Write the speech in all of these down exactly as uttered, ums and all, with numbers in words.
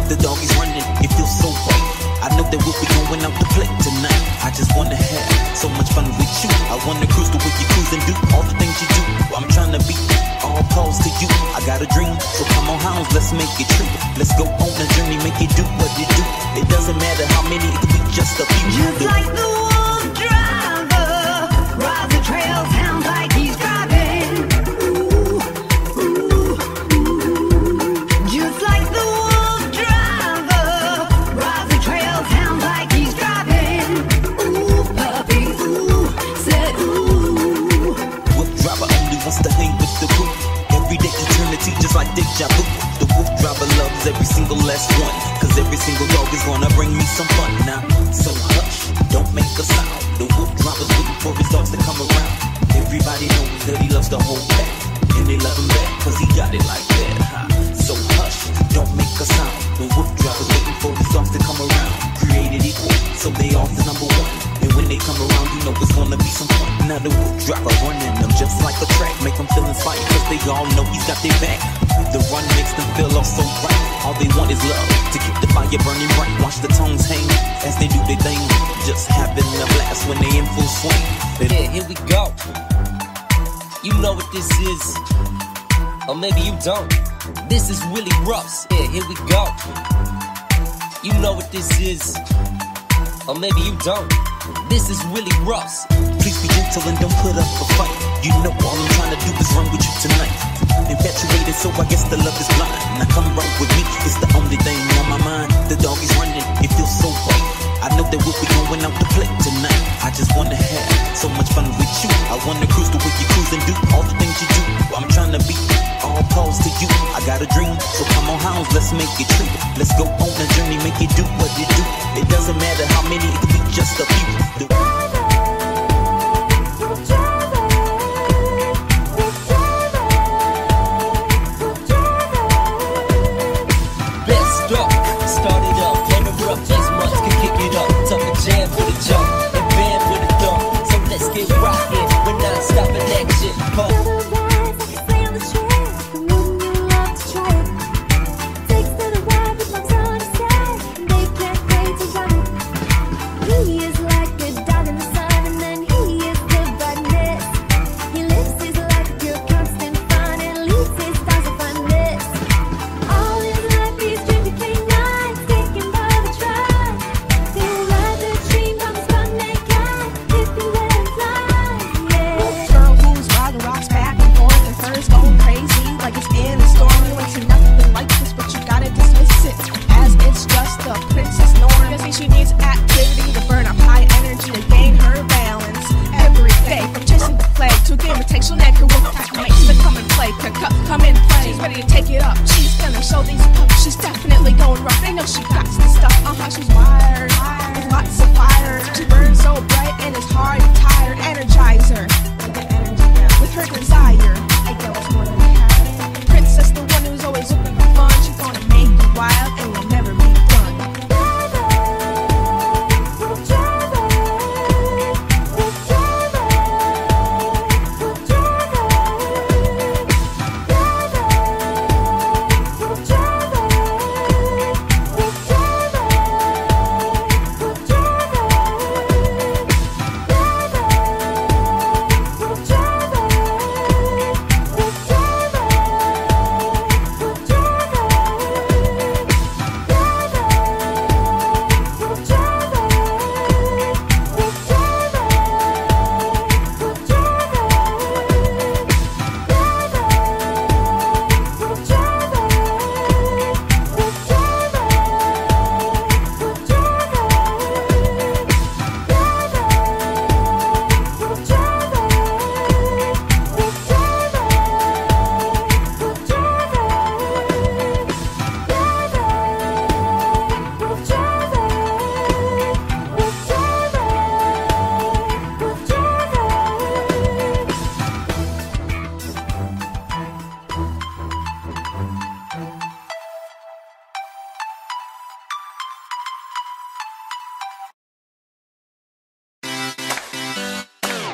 The dog is running, it feels so right. I know that we'll be going out to play tonight. I just wanna have so much fun with you. I wanna cruise the way you cruise and do all the things you do. I'm trying to be all calls to you. I got a dream, so come on house, let's make it true. Let's go on a journey, make it do what it do. It doesn't matter how many, it could be just a few. Just like the WooFDriver, rides the trail, sounds like he's driving. Ooh, ooh, ooh. Just like the WooFDriver, rides the trail, sounds like he's driving. Ooh, puppy, ooh, sled, ooh. WooFDriver only wants to hang with the crew. Every day eternity, just like deja vu. The WooFDriver loves every single last one, cause every single dog is gonna bring me some fun. Now, so hush, don't make a sound. The WooFDriver's waiting for his dogs to come around. Everybody knows that he loves the whole pack, and they love him back, cause he got it like that, huh? So hush, don't make a sound. The WooFDriver's waiting for his dogs to come around. Created equal, so they all the number one. And when they come around, you know it's gonna be some fun. Now the WooFDriver running them just like a track. Make them feel inspired, cause they all know he's got their back. The run makes them feel all so bright. All they want is love, to keep the fire burning bright. Watch the tongues hang as they do their thing, just having a blast when they in full swing. Yeah, here we go. You know what this is, or maybe you don't. This is Willie Ruffs. Yeah, here we go. You know what this is, or maybe you don't. This is Willie Ruffs. Please be gentle and don't put up a fight. You know all I'm trying to do is run with you tonight. Infatuated, so I guess the love is blind. Now come roll with me, it's the only thing on my mind. The dog is running, it feels so right. I know that we'll be going out to play tonight. I just wanna have so much fun with you. I wanna cruise the way you cruise and do all the things you do. I'm trying to be all calls to you. I got a dream, so come on house, let's make it true. Let's go on a journey, make it do what it do. It doesn't matter how many, it could be just a few. The jam with a jump and band with a thump. So let's get rockin'. We're not stopping action. Huh?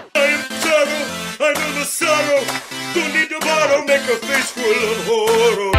I know the sorrow, don't need to borrow, make a face full of horror.